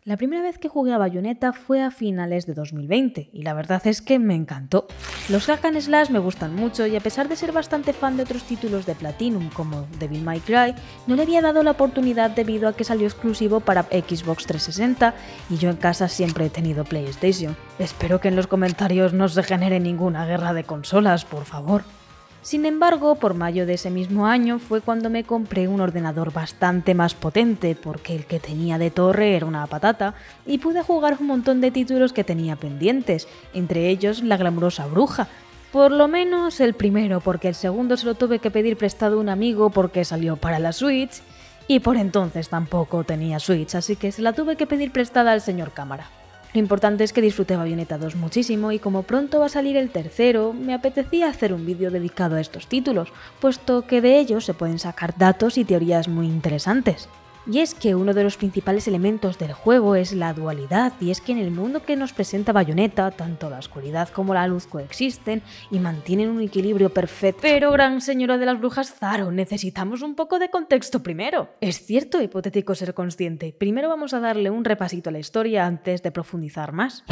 La primera vez que jugué a Bayonetta fue a finales de 2020 y la verdad es que me encantó. Los hack and slash me gustan mucho y a pesar de ser bastante fan de otros títulos de Platinum como Devil May Cry, no le había dado la oportunidad debido a que salió exclusivo para Xbox 360 y yo en casa siempre he tenido PlayStation. Espero que en los comentarios no se genere ninguna guerra de consolas, por favor. Sin embargo, por mayo de ese mismo año fue cuando me compré un ordenador bastante más potente, porque el que tenía de torre era una patata, y pude jugar un montón de títulos que tenía pendientes, entre ellos La glamurosa bruja. Por lo menos el primero, porque el segundo se lo tuve que pedir prestado a un amigo porque salió para la Switch, y por entonces tampoco tenía Switch, así que se la tuve que pedir prestada al señor Cámara. Lo importante es que disfruté Bayonetta 2 muchísimo y como pronto va a salir el tercero, me apetecía hacer un vídeo dedicado a estos títulos, puesto que de ellos se pueden sacar datos y teorías muy interesantes. Y es que uno de los principales elementos del juego es la dualidad, y es que en el mundo que nos presenta Bayonetta, tanto la oscuridad como la luz coexisten y mantienen un equilibrio perfecto. Pero, gran señora de las brujas Zaro, necesitamos un poco de contexto primero. Es cierto hipotético ser consciente. Primero vamos a darle un repasito a la historia antes de profundizar más.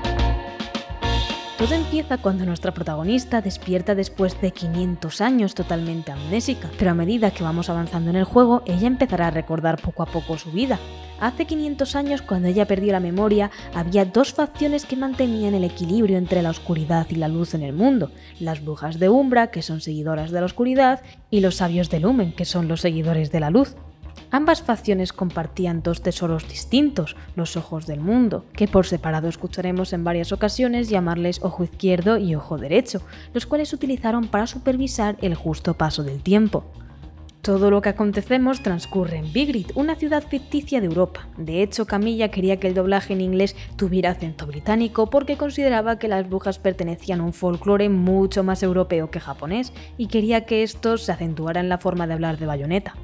Todo empieza cuando nuestra protagonista despierta después de 500 años totalmente amnésica, pero a medida que vamos avanzando en el juego, ella empezará a recordar poco a poco su vida. Hace 500 años, cuando ella perdió la memoria, había dos facciones que mantenían el equilibrio entre la oscuridad y la luz en el mundo: las brujas de Umbra, que son seguidoras de la oscuridad, y los sabios de Lumen, que son los seguidores de la luz. Ambas facciones compartían dos tesoros distintos, los ojos del mundo, que por separado escucharemos en varias ocasiones llamarles ojo izquierdo y ojo derecho, los cuales utilizaron para supervisar el justo paso del tiempo. Todo lo que acontecemos transcurre en Vigrid, una ciudad ficticia de Europa. De hecho, Camilla quería que el doblaje en inglés tuviera acento británico porque consideraba que las brujas pertenecían a un folclore mucho más europeo que japonés y quería que esto se acentuara en la forma de hablar de Bayonetta.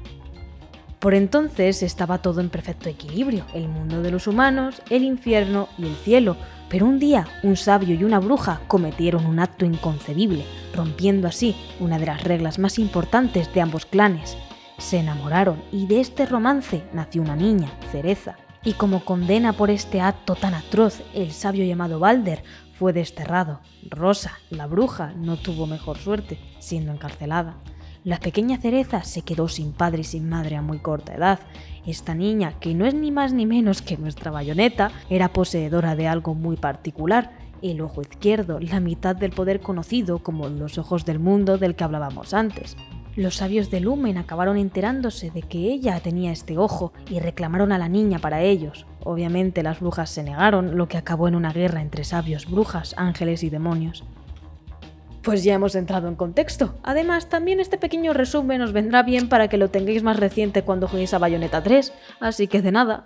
Por entonces estaba todo en perfecto equilibrio, el mundo de los humanos, el infierno y el cielo, pero un día un sabio y una bruja cometieron un acto inconcebible, rompiendo así una de las reglas más importantes de ambos clanes. Se enamoraron y de este romance nació una niña, Cereza, y como condena por este acto tan atroz, el sabio llamado Balder fue desterrado. Rosa, la bruja, no tuvo mejor suerte, siendo encarcelada. La pequeña Cereza se quedó sin padre y sin madre a muy corta edad. Esta niña, que no es ni más ni menos que nuestra Bayonetta, era poseedora de algo muy particular: el ojo izquierdo, la mitad del poder conocido como los ojos del mundo del que hablábamos antes. Los sabios de Lumen acabaron enterándose de que ella tenía este ojo y reclamaron a la niña para ellos. Obviamente las brujas se negaron, lo que acabó en una guerra entre sabios, brujas, ángeles y demonios. Pues ya hemos entrado en contexto. Además, también este pequeño resumen os vendrá bien para que lo tengáis más reciente cuando juguéis a Bayonetta 3, así que de nada.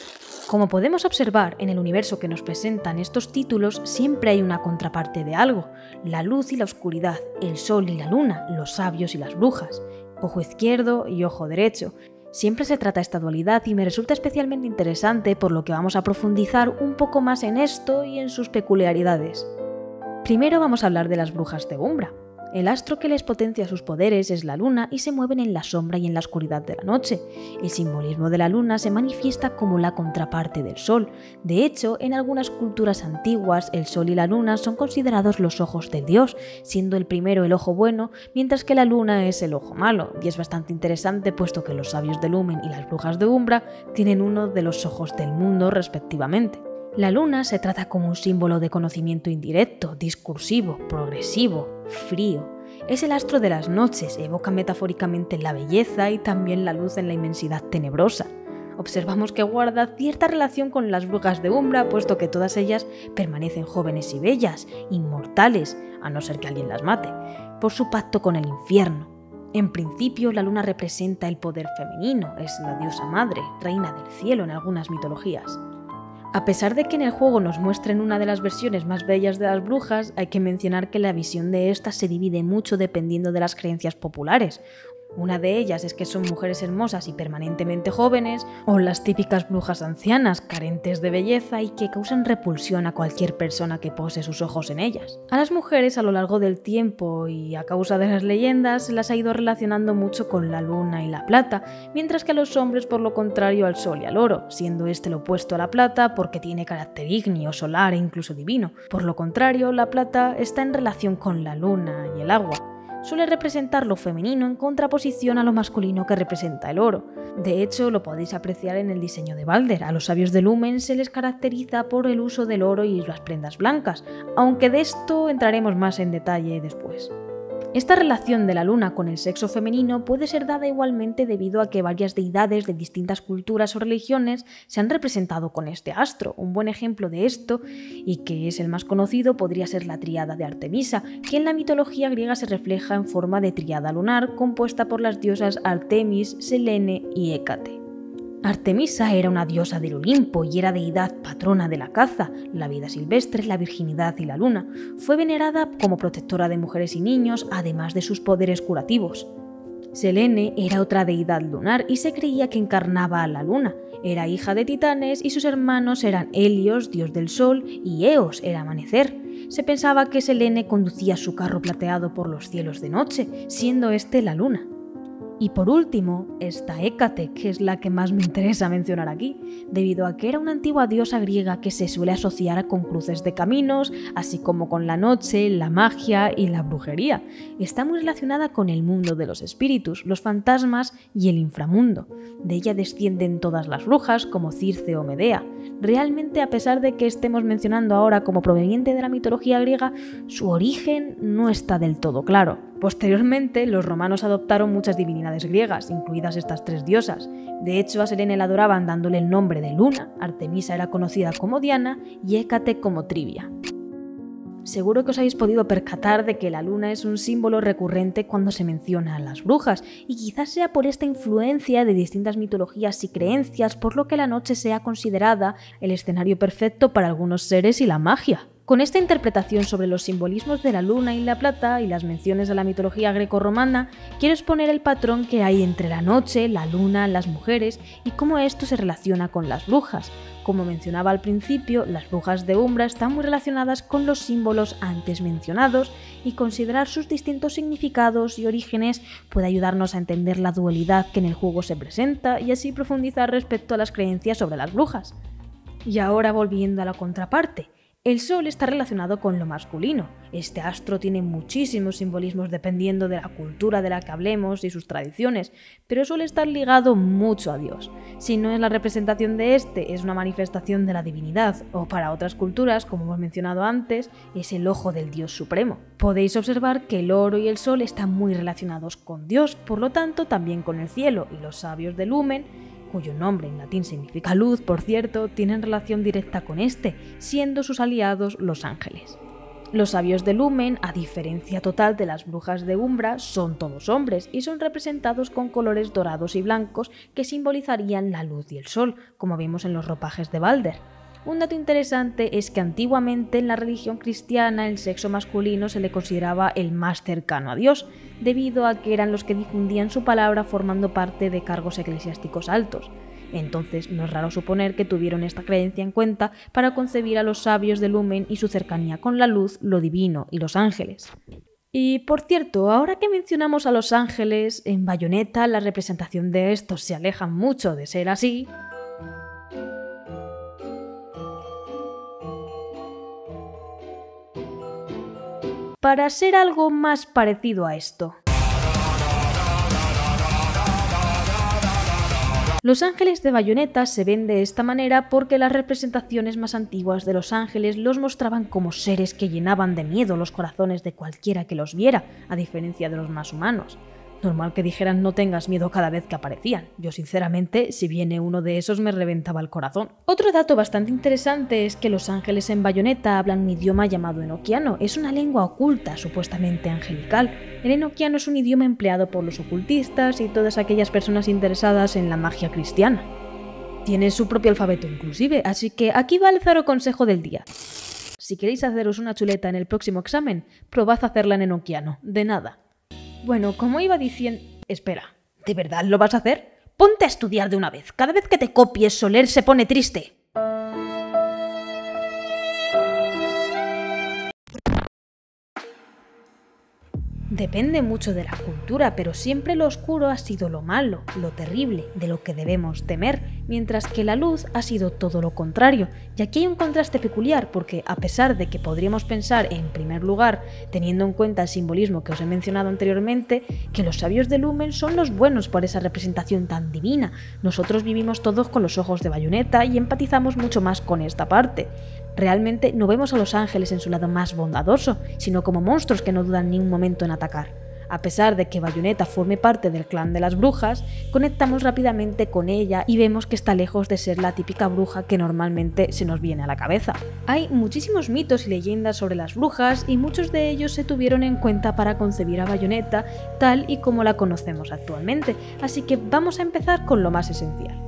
Como podemos observar, en el universo que nos presentan estos títulos siempre hay una contraparte de algo: la luz y la oscuridad, el sol y la luna, los sabios y las brujas, ojo izquierdo y ojo derecho. Siempre se trata esta dualidad y me resulta especialmente interesante, por lo que vamos a profundizar un poco más en esto y en sus peculiaridades. Primero vamos a hablar de las brujas de Umbra. El astro que les potencia sus poderes es la luna y se mueven en la sombra y en la oscuridad de la noche. El simbolismo de la luna se manifiesta como la contraparte del sol. De hecho, en algunas culturas antiguas, el sol y la luna son considerados los ojos del dios, siendo el primero el ojo bueno, mientras que la luna es el ojo malo. Y es bastante interesante, puesto que los sabios de Lumen y las brujas de Umbra tienen uno de los ojos del mundo respectivamente. La luna se trata como un símbolo de conocimiento indirecto, discursivo, progresivo, frío. Es el astro de las noches, evoca metafóricamente la belleza y también la luz en la inmensidad tenebrosa. Observamos que guarda cierta relación con las brujas de Umbra, puesto que todas ellas permanecen jóvenes y bellas, inmortales, a no ser que alguien las mate, por su pacto con el infierno. En principio, la luna representa el poder femenino, es la diosa madre, reina del cielo en algunas mitologías. A pesar de que en el juego nos muestren una de las versiones más bellas de las brujas, hay que mencionar que la visión de estas se divide mucho dependiendo de las creencias populares. Una de ellas es que son mujeres hermosas y permanentemente jóvenes, o las típicas brujas ancianas, carentes de belleza y que causan repulsión a cualquier persona que pose sus ojos en ellas. A las mujeres a lo largo del tiempo y a causa de las leyendas se las ha ido relacionando mucho con la luna y la plata, mientras que a los hombres por lo contrario al sol y al oro, siendo este lo opuesto a la plata porque tiene carácter ígneo, solar e incluso divino. Por lo contrario, la plata está en relación con la luna y el agua. Suele representar lo femenino en contraposición a lo masculino que representa el oro. De hecho, lo podéis apreciar en el diseño de Balder. A los sabios de Lumen se les caracteriza por el uso del oro y las prendas blancas, aunque de esto entraremos más en detalle después. Esta relación de la luna con el sexo femenino puede ser dada igualmente debido a que varias deidades de distintas culturas o religiones se han representado con este astro. Un buen ejemplo de esto, y que es el más conocido, podría ser la tríada de Artemisa, que en la mitología griega se refleja en forma de tríada lunar compuesta por las diosas Artemis, Selene y Hécate. Artemisa era una diosa del Olimpo y era deidad patrona de la caza, la vida silvestre, la virginidad y la luna. Fue venerada como protectora de mujeres y niños, además de sus poderes curativos. Selene era otra deidad lunar y se creía que encarnaba a la luna. Era hija de titanes y sus hermanos eran Helios, dios del sol, y Eos, el amanecer. Se pensaba que Selene conducía su carro plateado por los cielos de noche, siendo este la luna. Y por último, está Hécate, que es la que más me interesa mencionar aquí, debido a que era una antigua diosa griega que se suele asociar con cruces de caminos, así como con la noche, la magia y la brujería. Está muy relacionada con el mundo de los espíritus, los fantasmas y el inframundo. De ella descienden todas las brujas, como Circe o Medea. Realmente, a pesar de que estemos mencionando ahora como proveniente de la mitología griega, su origen no está del todo claro. Posteriormente, los romanos adoptaron muchas divinidades griegas, incluidas estas tres diosas. De hecho, a Selene la adoraban dándole el nombre de Luna, Artemisa era conocida como Diana y Hécate como Trivia. Seguro que os habéis podido percatar de que la luna es un símbolo recurrente cuando se menciona a las brujas, y quizás sea por esta influencia de distintas mitologías y creencias por lo que la noche sea considerada el escenario perfecto para algunos seres y la magia. Con esta interpretación sobre los simbolismos de la luna y la plata y las menciones a la mitología grecorromana, quiero exponer el patrón que hay entre la noche, la luna, las mujeres y cómo esto se relaciona con las brujas. Como mencionaba al principio, las brujas de Umbra están muy relacionadas con los símbolos antes mencionados y considerar sus distintos significados y orígenes puede ayudarnos a entender la dualidad que en el juego se presenta y así profundizar respecto a las creencias sobre las brujas. Y ahora volviendo a la contraparte. El sol está relacionado con lo masculino. Este astro tiene muchísimos simbolismos dependiendo de la cultura de la que hablemos y sus tradiciones, pero suele estar ligado mucho a Dios. Si no es la representación de este, es una manifestación de la divinidad, o para otras culturas, como hemos mencionado antes, es el ojo del Dios supremo. Podéis observar que el oro y el sol están muy relacionados con Dios, por lo tanto también con el cielo, y los sabios de Lumen, cuyo nombre en latín significa luz, por cierto, tienen relación directa con este, siendo sus aliados los ángeles. Los sabios de Lumen, a diferencia total de las brujas de Umbra, son todos hombres y son representados con colores dorados y blancos que simbolizarían la luz y el sol, como vimos en los ropajes de Balder. Un dato interesante es que antiguamente en la religión cristiana el sexo masculino se le consideraba el más cercano a Dios, debido a que eran los que difundían su palabra formando parte de cargos eclesiásticos altos. Entonces no es raro suponer que tuvieron esta creencia en cuenta para concebir a los sabios de Lumen y su cercanía con la luz, lo divino y los ángeles. Y por cierto, ahora que mencionamos a los ángeles, en Bayonetta la representación de estos se aleja mucho de ser así. Para ser algo más parecido a esto. Los ángeles de Bayonetta se ven de esta manera porque las representaciones más antiguas de los ángeles los mostraban como seres que llenaban de miedo los corazones de cualquiera que los viera, a diferencia de los más humanos. Normal que dijeran no tengas miedo cada vez que aparecían. Yo sinceramente, si viene uno de esos me reventaba el corazón. Otro dato bastante interesante es que los ángeles en Bayonetta hablan un idioma llamado enoquiano. Es una lengua oculta, supuestamente angelical. El enoquiano es un idioma empleado por los ocultistas y todas aquellas personas interesadas en la magia cristiana. Tiene su propio alfabeto inclusive, así que aquí va el zaro consejo del día. Si queréis haceros una chuleta en el próximo examen, probad a hacerla en enoquiano. De nada. Bueno, como iba diciendo... Espera, ¿de verdad lo vas a hacer? Ponte a estudiar de una vez. Cada vez que te copies, Soler se pone triste. Depende mucho de la cultura, pero siempre lo oscuro ha sido lo malo, lo terrible, de lo que debemos temer, mientras que la luz ha sido todo lo contrario. Y aquí hay un contraste peculiar, porque a pesar de que podríamos pensar, en primer lugar, teniendo en cuenta el simbolismo que os he mencionado anteriormente, que los sabios de Lumen son los buenos por esa representación tan divina, nosotros vivimos todos con los ojos de Bayonetta y empatizamos mucho más con esta parte. Realmente no vemos a los ángeles en su lado más bondadoso, sino como monstruos que no dudan ni un momento en atacar. A pesar de que Bayonetta forme parte del clan de las brujas, conectamos rápidamente con ella y vemos que está lejos de ser la típica bruja que normalmente se nos viene a la cabeza. Hay muchísimos mitos y leyendas sobre las brujas y muchos de ellos se tuvieron en cuenta para concebir a Bayonetta tal y como la conocemos actualmente, así que vamos a empezar con lo más esencial.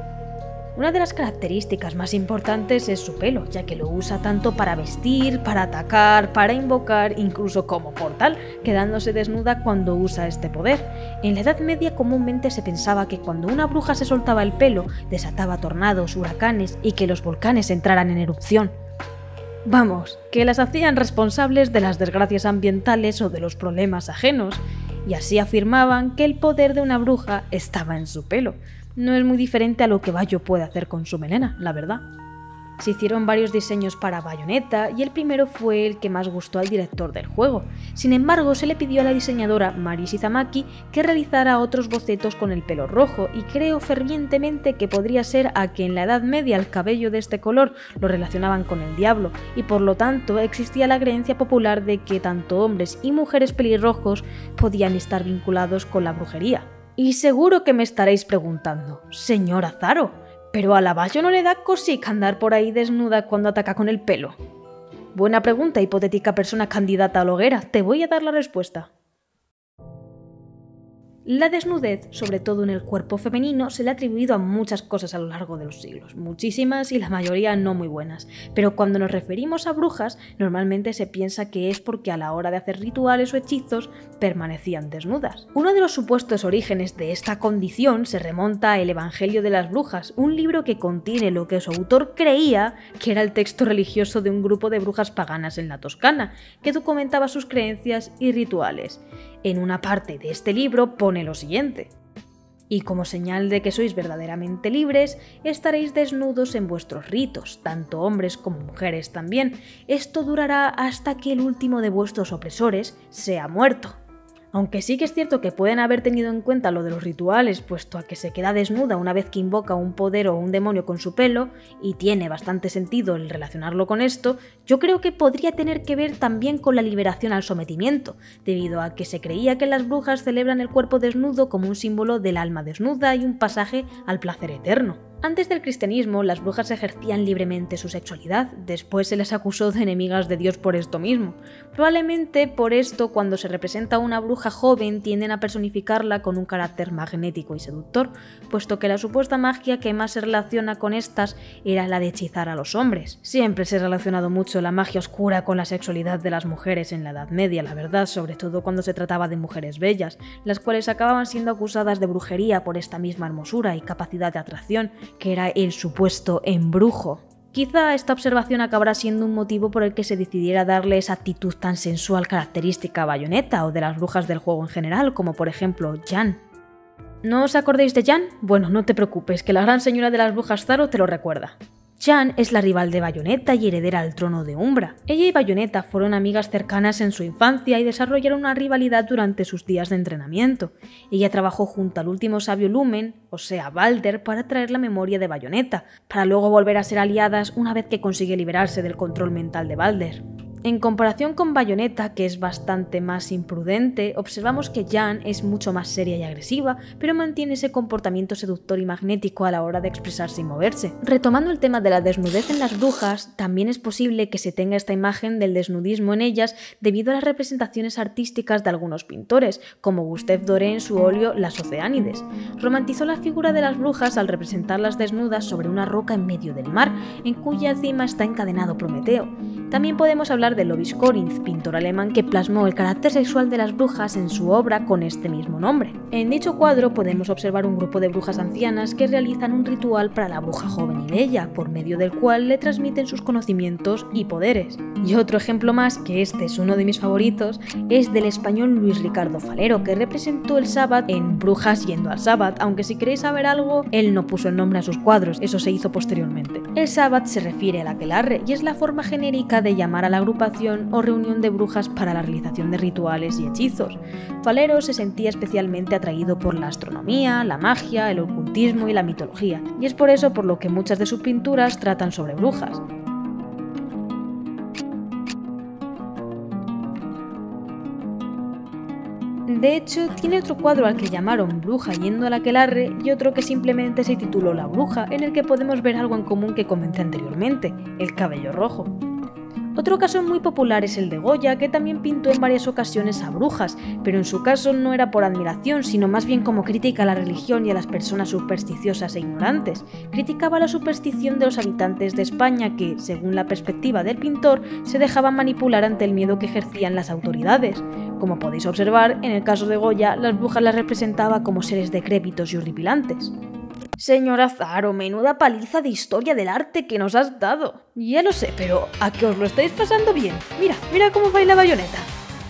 Una de las características más importantes es su pelo, ya que lo usa tanto para vestir, para atacar, para invocar, incluso como portal, quedándose desnuda cuando usa este poder. En la Edad Media comúnmente se pensaba que cuando una bruja se soltaba el pelo, desataba tornados, huracanes y que los volcanes entraran en erupción. Vamos, que las hacían responsables de las desgracias ambientales o de los problemas ajenos, y así afirmaban que el poder de una bruja estaba en su pelo. No es muy diferente a lo que Bayo puede hacer con su melena, la verdad. Se hicieron varios diseños para Bayonetta y el primero fue el que más gustó al director del juego. Sin embargo, se le pidió a la diseñadora Mari Shizamaki que realizara otros bocetos con el pelo rojo y creo fervientemente que podría ser a que en la Edad Media el cabello de este color lo relacionaban con el diablo y por lo tanto existía la creencia popular de que tanto hombres y mujeres pelirrojos podían estar vinculados con la brujería. Y seguro que me estaréis preguntando, señora Zaro, ¿pero a la Bayo no le da cosica andar por ahí desnuda cuando ataca con el pelo? Buena pregunta, hipotética persona candidata a la hoguera, te voy a dar la respuesta. La desnudez, sobre todo en el cuerpo femenino, se le ha atribuido a muchas cosas a lo largo de los siglos, muchísimas y la mayoría no muy buenas, pero cuando nos referimos a brujas, normalmente se piensa que es porque a la hora de hacer rituales o hechizos permanecían desnudas. Uno de los supuestos orígenes de esta condición se remonta a El Evangelio de las Brujas, un libro que contiene lo que su autor creía que era el texto religioso de un grupo de brujas paganas en la Toscana, que documentaba sus creencias y rituales. En una parte de este libro pone lo siguiente: y como señal de que sois verdaderamente libres, estaréis desnudos en vuestros ritos, tanto hombres como mujeres también. Esto durará hasta que el último de vuestros opresores sea muerto. Aunque sí que es cierto que pueden haber tenido en cuenta lo de los rituales, puesto a que se queda desnuda una vez que invoca un poder o un demonio con su pelo, y tiene bastante sentido el relacionarlo con esto, yo creo que podría tener que ver también con la liberación al sometimiento, debido a que se creía que las brujas celebran el cuerpo desnudo como un símbolo del alma desnuda y un pasaje al placer eterno. Antes del cristianismo, las brujas ejercían libremente su sexualidad, después se les acusó de enemigas de Dios por esto mismo. Probablemente por esto, cuando se representa a una bruja joven, tienden a personificarla con un carácter magnético y seductor, puesto que la supuesta magia que más se relaciona con estas era la de hechizar a los hombres. Siempre se ha relacionado mucho la magia oscura con la sexualidad de las mujeres en la Edad Media, la verdad, sobre todo cuando se trataba de mujeres bellas, las cuales acababan siendo acusadas de brujería por esta misma hermosura y capacidad de atracción, que era el supuesto embrujo. Quizá esta observación acabará siendo un motivo por el que se decidiera darle esa actitud tan sensual característica a Bayonetta o de las brujas del juego en general, como por ejemplo Jan. ¿No os acordáis de Jan? Bueno, no te preocupes, que la gran señora de las brujas Zaro te lo recuerda. Jan es la rival de Bayonetta y heredera al trono de Umbra. Ella y Bayonetta fueron amigas cercanas en su infancia y desarrollaron una rivalidad durante sus días de entrenamiento. Ella trabajó junto al último sabio Lumen, o sea Balder, para traer la memoria de Bayonetta, para luego volver a ser aliadas una vez que consigue liberarse del control mental de Balder. En comparación con Bayonetta, que es bastante más imprudente, observamos que Jan es mucho más seria y agresiva, pero mantiene ese comportamiento seductor y magnético a la hora de expresarse y moverse. Retomando el tema de la desnudez en las brujas, también es posible que se tenga esta imagen del desnudismo en ellas debido a las representaciones artísticas de algunos pintores, como Gustave Doré en su óleo Las Oceánides. Romantizó la figura de las brujas al representarlas desnudas sobre una roca en medio del mar, en cuya cima está encadenado Prometeo. También podemos hablar hablar de Lovis Corinth, pintor alemán que plasmó el carácter sexual de las brujas en su obra con este mismo nombre. En dicho cuadro podemos observar un grupo de brujas ancianas que realizan un ritual para la bruja joven y bella, por medio del cual le transmiten sus conocimientos y poderes. Y otro ejemplo más, que este es uno de mis favoritos, es del español Luis Ricardo Falero, que representó el Sabbat en Brujas yendo al Sabbat, aunque si queréis saber algo, él no puso el nombre a sus cuadros, eso se hizo posteriormente. El Sabbat se refiere al aquelarre y es la forma genérica de llamar a la agrupación o reunión de brujas para la realización de rituales y hechizos. Falero se sentía especialmente atraído por la astronomía, la magia, el ocultismo y la mitología, y es por eso por lo que muchas de sus pinturas tratan sobre brujas. De hecho, tiene otro cuadro al que llamaron Bruja yendo al aquelarre y otro que simplemente se tituló La Bruja, en el que podemos ver algo en común que comenté anteriormente, el cabello rojo. Otro caso muy popular es el de Goya, que también pintó en varias ocasiones a brujas, pero en su caso no era por admiración, sino más bien como crítica a la religión y a las personas supersticiosas e ignorantes. Criticaba la superstición de los habitantes de España que, según la perspectiva del pintor, se dejaban manipular ante el miedo que ejercían las autoridades. Como podéis observar, en el caso de Goya, las brujas las representaba como seres decrépitos y horripilantes. Señora Zaro, menuda paliza de historia del arte que nos has dado. Ya lo sé, pero ¿a qué os lo estáis pasando bien? Mira cómo baila Bayonetta.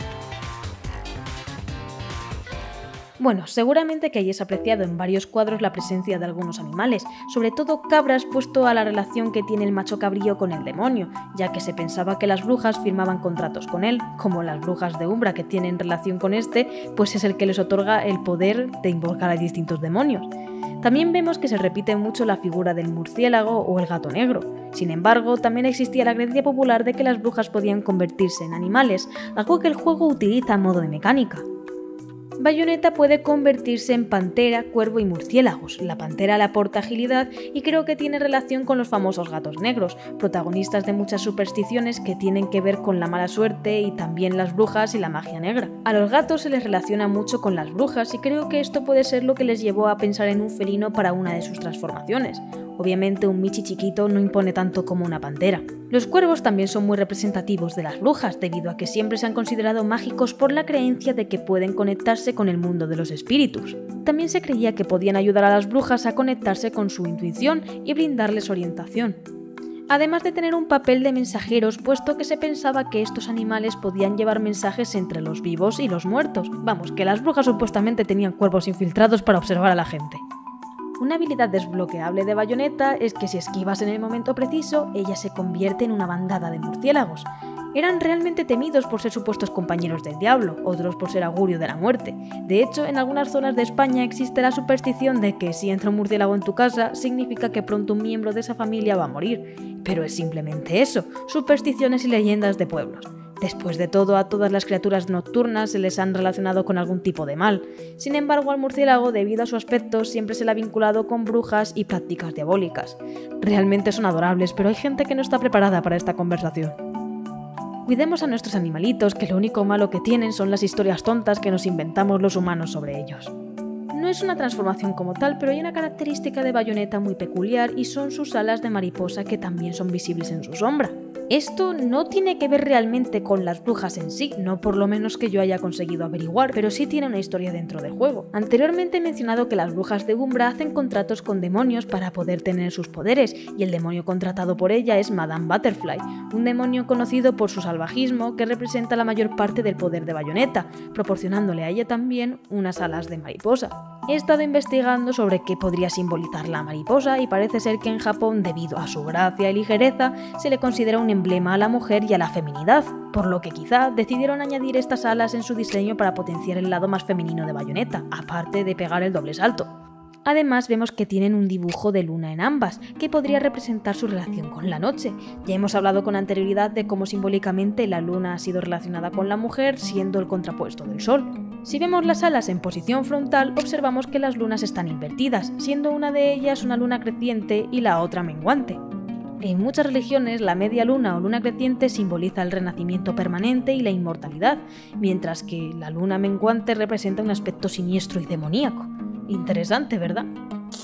Bueno, seguramente que hayáis apreciado en varios cuadros la presencia de algunos animales, sobre todo cabras, puesto a la relación que tiene el macho cabrío con el demonio, ya que se pensaba que las brujas firmaban contratos con él, como las brujas de Umbra que tienen relación con este, pues es el que les otorga el poder de invocar a distintos demonios. También vemos que se repite mucho la figura del murciélago o el gato negro. Sin embargo, también existía la creencia popular de que las brujas podían convertirse en animales, algo que el juego utiliza a modo de mecánica. Bayonetta puede convertirse en pantera, cuervo y murciélagos. La pantera le aporta agilidad y creo que tiene relación con los famosos gatos negros, protagonistas de muchas supersticiones que tienen que ver con la mala suerte y también las brujas y la magia negra. A los gatos se les relaciona mucho con las brujas y creo que esto puede ser lo que les llevó a pensar en un felino para una de sus transformaciones. Obviamente un Michi chiquito no impone tanto como una pantera. Los cuervos también son muy representativos de las brujas, debido a que siempre se han considerado mágicos por la creencia de que pueden conectarse con el mundo de los espíritus. También se creía que podían ayudar a las brujas a conectarse con su intuición y brindarles orientación. Además de tener un papel de mensajeros, puesto que se pensaba que estos animales podían llevar mensajes entre los vivos y los muertos. Vamos, que las brujas supuestamente tenían cuervos infiltrados para observar a la gente. Una habilidad desbloqueable de Bayonetta es que si esquivas en el momento preciso, ella se convierte en una bandada de murciélagos. Eran realmente temidos por ser supuestos compañeros del diablo, otros por ser augurio de la muerte. De hecho, en algunas zonas de España existe la superstición de que si entra un murciélago en tu casa, significa que pronto un miembro de esa familia va a morir. Pero es simplemente eso, supersticiones y leyendas de pueblos. Después de todo, a todas las criaturas nocturnas se les han relacionado con algún tipo de mal. Sin embargo, al murciélago, debido a su aspecto, siempre se le ha vinculado con brujas y prácticas diabólicas. Realmente son adorables, pero hay gente que no está preparada para esta conversación. Cuidemos a nuestros animalitos, que lo único malo que tienen son las historias tontas que nos inventamos los humanos sobre ellos. No es una transformación como tal, pero hay una característica de Bayonetta muy peculiar y son sus alas de mariposa que también son visibles en su sombra. Esto no tiene que ver realmente con las brujas en sí, no por lo menos que yo haya conseguido averiguar, pero sí tiene una historia dentro del juego. Anteriormente he mencionado que las brujas de Umbra hacen contratos con demonios para poder tener sus poderes, y el demonio contratado por ella es Madame Butterfly, un demonio conocido por su salvajismo que representa la mayor parte del poder de Bayonetta, proporcionándole a ella también unas alas de mariposa. He estado investigando sobre qué podría simbolizar la mariposa y parece ser que en Japón, debido a su gracia y ligereza, se le considera un emblema a la mujer y a la feminidad, por lo que quizá decidieron añadir estas alas en su diseño para potenciar el lado más femenino de Bayonetta, aparte de pegar el doble salto. Además vemos que tienen un dibujo de luna en ambas, que podría representar su relación con la noche. Ya hemos hablado con anterioridad de cómo simbólicamente la luna ha sido relacionada con la mujer, siendo el contrapuesto del sol. Si vemos las alas en posición frontal, observamos que las lunas están invertidas, siendo una de ellas una luna creciente y la otra menguante. En muchas religiones, la media luna o luna creciente simboliza el renacimiento permanente y la inmortalidad, mientras que la luna menguante representa un aspecto siniestro y demoníaco. Interesante, ¿verdad?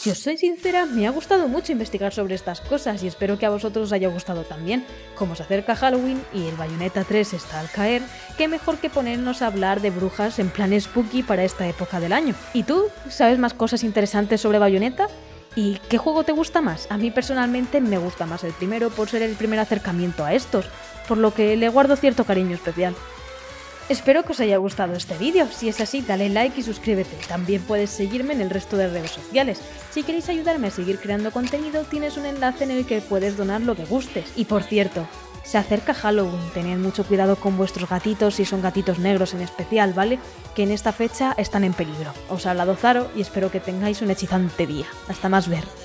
Si os soy sincera, me ha gustado mucho investigar sobre estas cosas y espero que a vosotros os haya gustado también. Como se acerca Halloween y el Bayonetta 3 está al caer, qué mejor que ponernos a hablar de brujas en plan spooky para esta época del año. ¿Y tú? ¿Sabes más cosas interesantes sobre Bayonetta? ¿Y qué juego te gusta más? A mí personalmente me gusta más el primero por ser el primer acercamiento a estos, por lo que le guardo cierto cariño especial. Espero que os haya gustado este vídeo, si es así dale like y suscríbete, también puedes seguirme en el resto de redes sociales. Si queréis ayudarme a seguir creando contenido tienes un enlace en el que puedes donar lo que gustes. Y por cierto, se acerca Halloween, tened mucho cuidado con vuestros gatitos si son gatitos negros en especial, ¿vale? Que en esta fecha están en peligro. Os ha hablado Zaro y espero que tengáis un hechizante día. Hasta más ver.